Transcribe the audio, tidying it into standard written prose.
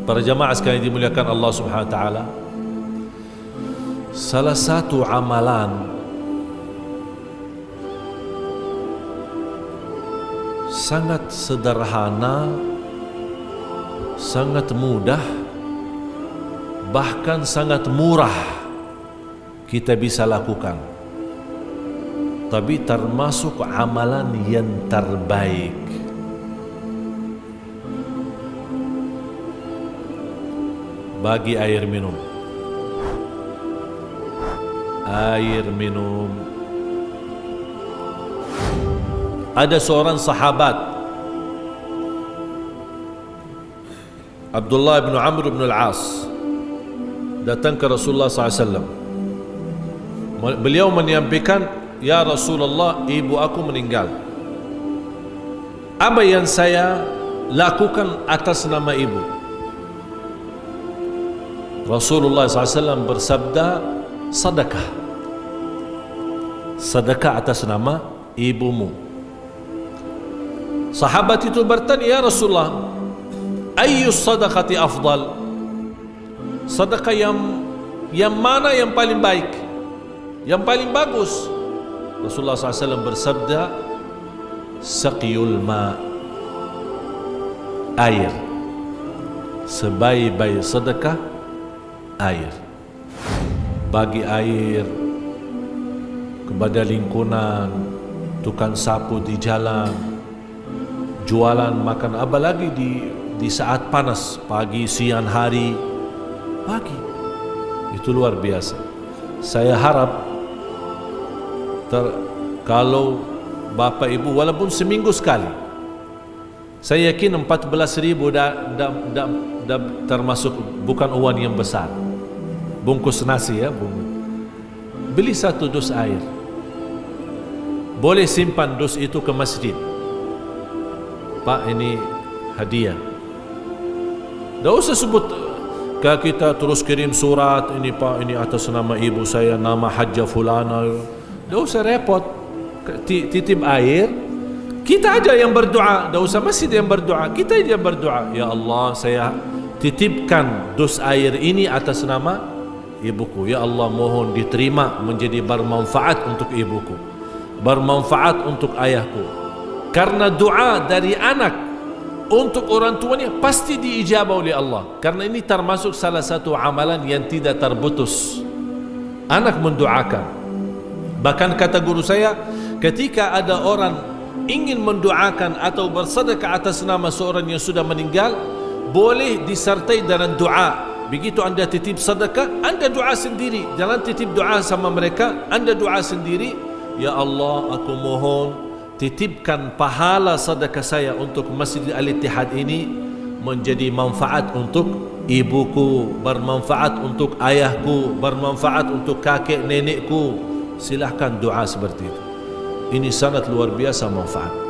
Para jamaah sekalian dimuliakan Allah Subhanahu wa taala, salah satu amalan sangat sederhana, sangat mudah, bahkan sangat murah kita bisa lakukan, tapi termasuk amalan yang terbaik. Bagi air minum. Air minum. Ada seorang sahabat, Abdullah bin Amr bin Al-As, datang ke Rasulullah SAW. Beliau menyampaikan, "Ya Rasulullah, ibu aku meninggal. Apa yang saya lakukan atas nama ibu?" Rasulullah SAW bersabda, "Sedekah. Sedekah atas nama ibumu." Sahabat itu bertanya, "Ya Rasulullah, ayyu sadaqati afdal? Sedekah yang mana yang paling baik, yang paling bagus?" Rasulullah SAW bersabda, "Saqiyul ma." Air. Sebaik-baik sedekah air. Bagi air kepada lingkungan, tukang sapu di jalan, jualan makan, apalagi di saat panas, pagi, siang hari, pagi, itu luar biasa. Saya harap kalau bapak ibu walaupun seminggu sekali, saya yakin 14.000 dah termasuk bukan uang yang besar. Bungkus nasi ya, beli 1 dus air, boleh simpan dus itu ke masjid. Pak, ini hadiah. Tak usah sebut kita terus kirim surat, "Ini Pak, ini atas nama ibu saya, nama Hajjah Fulana." Tak usah repot. Titip air, kita aja yang berdoa. Tak usah masjid yang berdoa, kita aja yang berdoa. "Ya Allah, saya titipkan dus air ini atas nama ibuku. Ya Allah, mohon diterima menjadi bermanfaat untuk ibuku, bermanfaat untuk ayahku." Karena doa dari anak untuk orang tuanya pasti diijabah oleh Allah. Karena ini termasuk salah satu amalan yang tidak terputus. Anak mendoakan. Bahkan kata guru saya, ketika ada orang ingin mendoakan atau bersedekah atas nama seorang yang sudah meninggal, boleh disertai dengan doa. Begitu anda titip sedekah, anda doa sendiri. Jangan titip doa sama mereka, anda doa sendiri. "Ya Allah, aku mohon titipkan pahala sedekah saya untuk Masjid Al-Ittihad ini menjadi manfaat untuk ibuku, bermanfaat untuk ayahku, bermanfaat untuk kakek nenekku." Silahkan doa seperti itu. Ini sangat luar biasa manfaat.